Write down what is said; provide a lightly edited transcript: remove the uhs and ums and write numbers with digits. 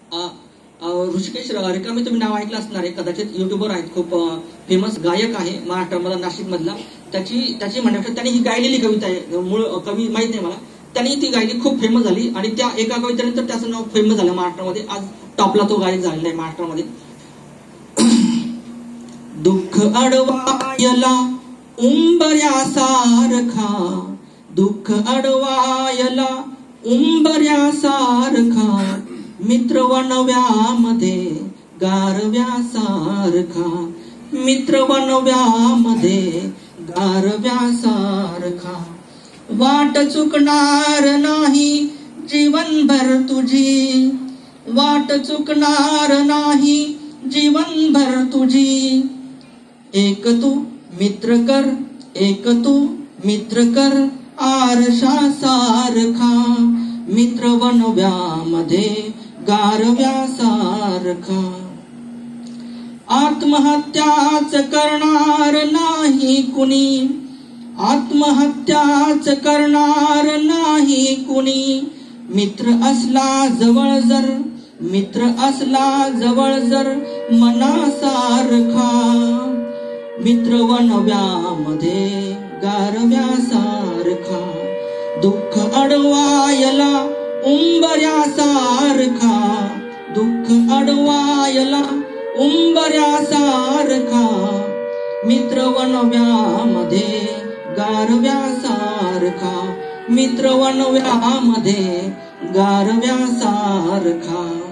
ऋषिकेश रिकामी तुम्ही नाव ऐकलं असणार आहे कदाचित. युट्यूबर आहेत, खूप फेमस गायक आहे महाराष्ट्रामधला, नाशिक मधला. त्याची म्हणण्यापेक्षा त्यांनी ही गायलेली कविता आहे, मूळ कवी माहित नाही मला, त्यांनी ती गायली, खूप फेमस झाली आणि त्या एका कवितेनंतर त्याचं नाव फेमस झालं महाराष्ट्रामध्ये. आज टॉपला तो गायक झालेला आहे महाराष्ट्रामध्ये. दुःख अडवायला उंबऱ्यासारखा, दुःख अडवायला उंबऱ्यासारखा, मित्र वनव्यामध्ये गारव्यासारखा, मित्र वनव्यामध्ये गारव्यासारखा. वाट चुकणार नाही जीवनभर तुझी, वाट चुकणार नाही जीवनभर तुझी. एक तू मित्र कर, एक तू मित्र कर आरशासारखा, मित्र वनव्यामध्ये गारव्यासारखा. आत्महत्याच करणार नाही कुणी, आत्महत्याच करणार नाही कुणी, मित्र असला जवळ जर, मित्र असला जवळ जर मनासारखा, मित्र वनव्यामध्ये गारव्यासारखा. दुःख अडवायला उंबऱ्यासारखा, दुःख अडवायला उंबऱ्यासारखा, मित्र वनव्यामध्ये गारव्यासारखा, मित्र वनव्यामध्ये गारव्यासारखा.